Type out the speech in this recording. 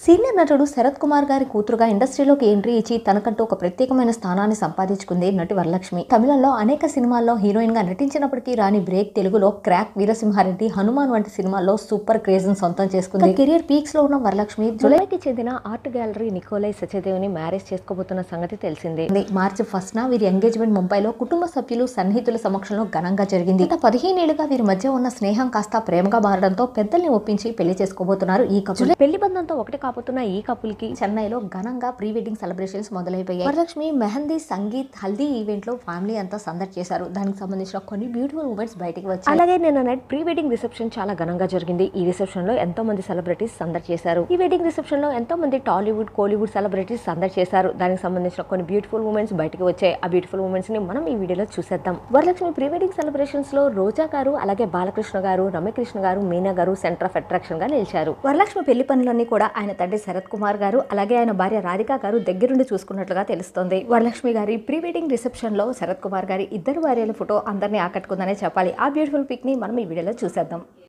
Senior నటుడు శరత్ కుమార్ గారి కూతురుగా ఇండస్ట్రీలోకి ఎంట్రీ ఇచ్చి తనకంటూ ఒక ప్రత్యేకమైన స్థానాన్ని సంపాదించుకుంది నటి వరలక్ష్మి. తమిళంలో అనేక సినిమాల్లో హీరోయిన్ గా నటించినప్పటికీ రాని బ్రేక్ తెలుగులో క్రాక్, వీరసింహారెడ్డి, హనుమాన్ వంటి సినిమాల్లో సూపర్ క్రేజ్ ని సొంతం చేసుకుంది. కెరియర్ పీక్స్ లో ఉన్న వరలక్ష్మి జులైకి చెందిన ఆర్ట్ గ్యాలరీ నికోలై సత్యదేవ్ని మ్యారేజ్ చేసుకోబోతున్న సంగతి తెలిసిందే. మార్చి 1న వీరి ఎంగేజ్మెంట్ ముంబైలో కుటుంబ సభ్యులు, సన్నిహితుల సమక్షంలో ఘనంగా జరిగింది. గత 15 ఏళ్లుగా వీరి మధ్య ఉన్న స్నేహం కాస్త ప్రేమగా మారడంతో పెద్దల్ని ఒప్పించి పెళ్లి చేసుకోబోతున్నారు ఈ కపుల్. పెళ్లి బంధంతో ఒకటి కాబోతున్న ఈ కపుల్ కి చెన్నైలో ఘనంగా ప్రీ వెడ్డింగ్ సెలబ్రేషన్స్ మొదలైపోయాయి. వరలక్ష్మి మెహందీ, సంగీత్, హల్దీ ఈవెంట్ లో ఫ్యామిలీ అంతా సందడి చేశారు. దానికి సంబంధించిన కొన్ని బ్యూటిఫుల్ మూమెంట్స్ బయటకు వచ్చాయి. అలాగే నిన్న నైట్ ప్రీ వెడ్డింగ్ రిసెప్షన్ చాలా ఘనంగా జరిగింది. ఈ రిసెప్షన్ లో ఎంతో మంది సెలబ్రిటీస్ సందడి చేశారు. ఈ వెడ్డింగ్ రిసెప్షన్ లో ఎంతో మంది టాలీవుడ్, కోలీవుడ్ సెలబ్రిటీస్ సందడి చేశారు. దానికి సంబంధించిన కొన్ని బ్యూటిఫుల్ మూమెంట్స్ బయటకు వచ్చాయి. ఆ బ్యూటిఫుల్ మూమెంట్స్ ని మనం ఈ వీడియోలో చూసేద్దాం. వరలక్ష్మి ప్రీ వెడ్డింగ్ సెలబ్రేషన్స్ లో రోజా గారు, అలాగే బాలకృష్ణ గారు, రమ్యకృష్ణ గారు, మీనా గారు సెంటర్ ఆఫ్ అట్రాక్షన్ గా నిలిచారు. వరలక్ష్మి పెళ్లి పనులన్నీ కూడా ఆయన తండ్రి శరత్ కుమార్ గారు, అలాగే ఆయన భార్య రాధిక గారు దగ్గరుండి చూసుకున్నట్లుగా తెలుస్తోంది. వరలక్ష్మి గారి ప్రీ వెడ్డింగ్ రిసెప్షన్ లో శరత్ కుమార్ గారి ఇద్దరు భార్యల ఫోటో అందరినీ ఆకట్టుకుందనే చెప్పాలి. ఆ బ్యూటిఫుల్ పిక్ ని మనం ఈ వీడియోలో చూసేద్దాం.